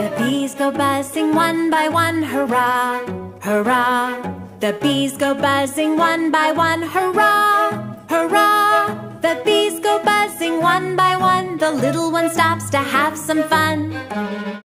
The bees go buzzing one by one, hurrah, hurrah. The bees go buzzing one by one, hurrah, hurrah. The bees go buzzing one by one. The little one stops to have some fun.